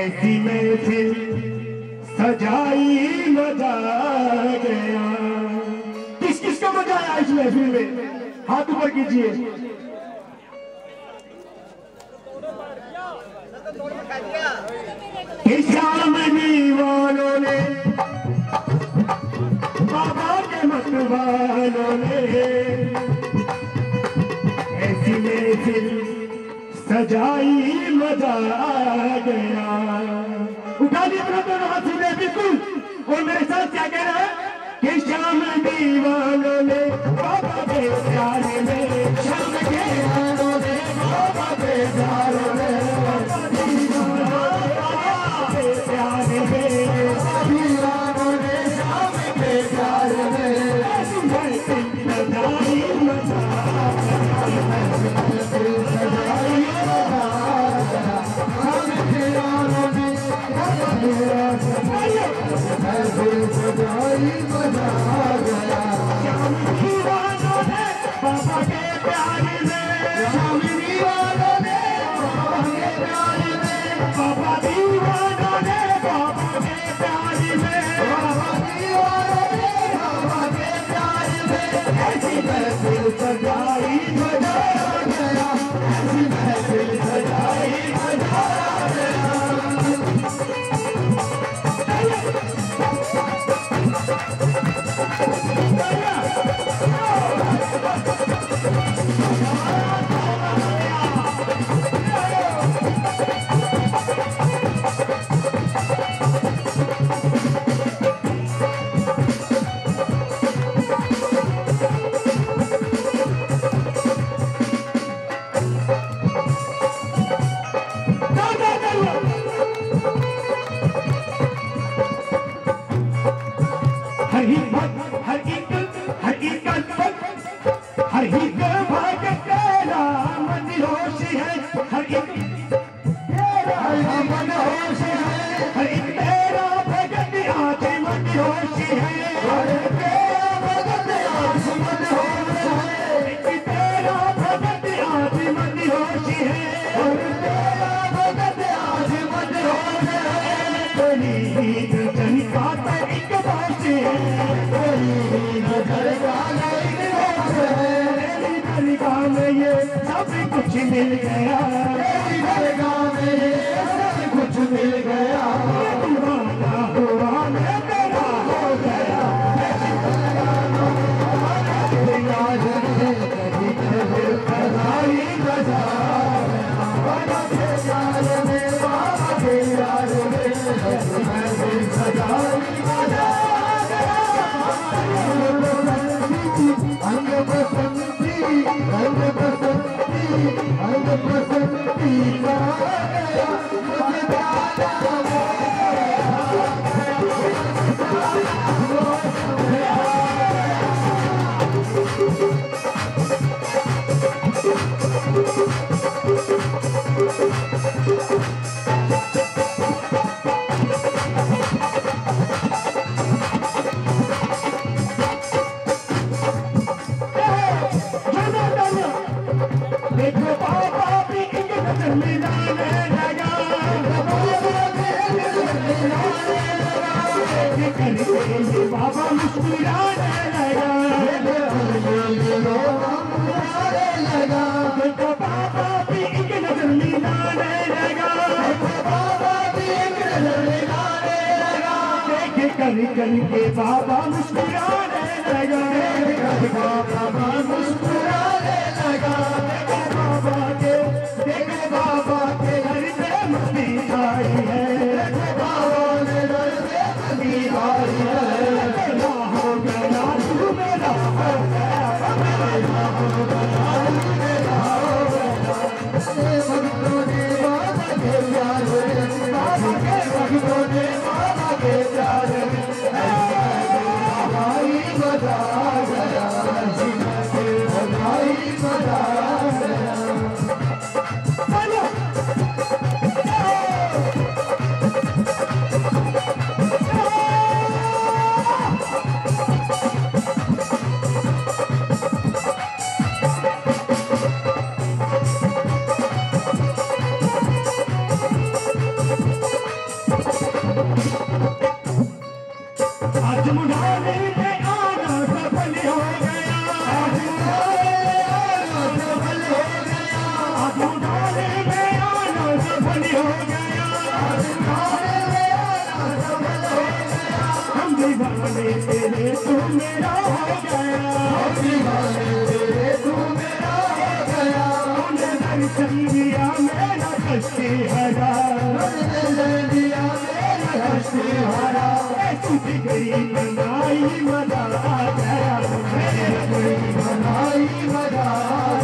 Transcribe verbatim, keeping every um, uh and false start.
ऐसी महफिल सजाई मजा गया। किस किस को मजा आया इस महफिल में? हाथ ऊपर कीजिए। शामनी वालों ने, बाबा के मत वालों ने ऐसी महफिल सजाई मजा गया। उठा दिए अपना दोनों हाथ सीधे बिल्कुल और मेरे साथ क्या कह रहा है कि शाम दीवानों ने बाबा के प्यारे में, शाम के दीवानों ने बाबा के प्यारे में, प्यारे में दीवानों ने शाम के प्यारे में सजाई मजा सजाई सजाई मजा गया। शाम दीवानों ने बाबा के प्यारे में, शाम दीवानों ने बाबा के प्यारे में, बाबा दीवानों ने बाबा के प्यारे में, बाबा दीवानों ने बाबा के प्यारे में ऐसी महफिल सजाई मजा गया। ऐसी महफिल सजाई मजा गया। हर एक हर एक हर एक हर एक भाग तेरा मन होश है, हर एक तेरा मन होश है, हर एक तेरा भगत आज मन होश है, हर एक तेरा भगत आज मन होश है, एक तेरा भगत आज मन होश है, हर तेरा भगत आज मन होश है। तेरी जन का एक बात है, में ये सब कुछ मिल गया, तेरी दरगाह में ये सब कुछ मिल गया। दीवाना हुआ मैं तेरा हो गया, तेरी दरगाह में याद है कभी कभी सजाई मजा गया। बाबा के याद में, बाबा के याद में सजाई मजा गया। अंग बसंती अंग बसंती अंग बसंती का गया, मुझे प्यारा हो देखो बाबा भी एक नजर मिलाने लगा, करके बाबा मुस्कुराने लगा, लगा देखो बाबा भी एक नजर मिलाने लगा, बाबा भी एक नजर मिलाने लगा, देख कर करके बाबा मुस्कुराने लगा, बाबा मुस्कुराने लगा। बाबा के देखो बाबा के घर पे मस्ती आई है, बाबा ने घर पे मस्ती आई है। मेरा हो गया तू मेरा हो गया, मेरा हो गया मेरा हो गया। भक्तों ने बाबा के प्यार में, बाबा के भक्तों ने बाबा के प्यार में सजाई मजा गया। गया दीवाने तेरे तू मेरा हो गया तूने दर्शन दिया मेरा कष्टी हरा तूने दिया मेरा कष्टी हरा तुझी गई बनाई मजा आ गया मेरी गई बनाई मजा